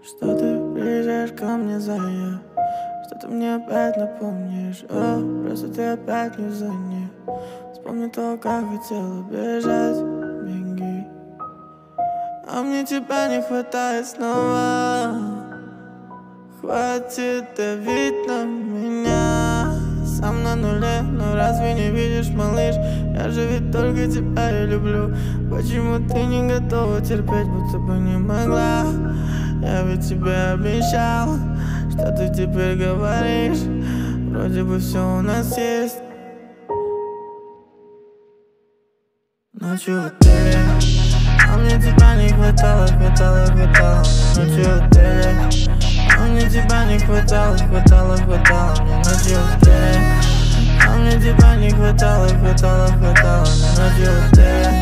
Что ты приезжаешь ко мне зая, что ты мне опять напомнишь. Просто ты опять не в зоне. Вспомни то, как хотела бежать, беги. А мне тебя не хватает снова. Хватит давить на меня. Сам на нуле, но разве не видишь, малыш? Я же ведь только тебя и люблю. Почему ты не готова терпеть, будто бы не могла? Я ведь тебе обещал, что ты теперь говоришь. Вроде бы все у нас есть. Ночью в отеле, а мне тебя не хватало. Ночью в отеле, а мне тебя не хватало. Мне ночью в отеле, а мне тебя не хватало. Мне ночью в отеле.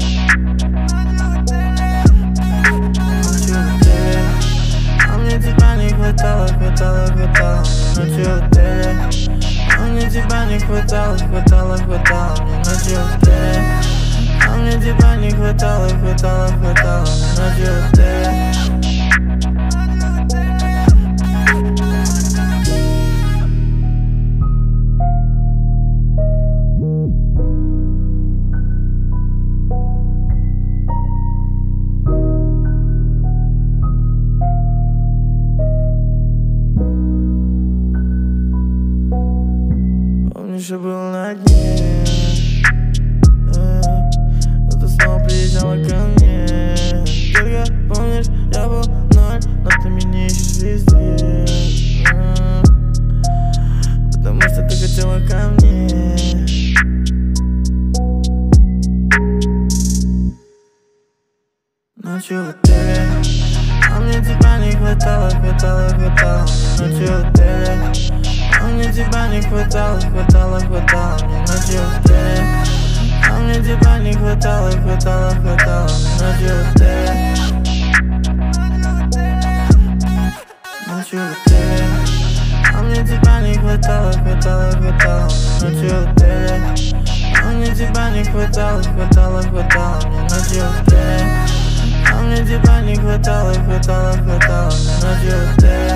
Мне тебя не хватало. Ночью в отеле, а мне тебя не хватало. Мне ночью в отеле, а мне тебя не хватало. Мне ночью в отеле. Помнишь, я был на дне, но ты снова приезжала ко мне. Только помнишь, я был ноль, но ты меня ищешь везде. Потому что ты хотела ко мне. Ночью в отеле, а мне тебя не хватало. Ночью в отеле, а мне тебя не хватало. Мне ночью в отеле, а мне тебя не хватало. Мне ночью в отеле. Ночью в отеле, а мне тебя не хватало. Ночью в отеле, а мне тебя не хватало. Мне ночью в отеле, а мне тебя не хватало. Мне ночью в отеле.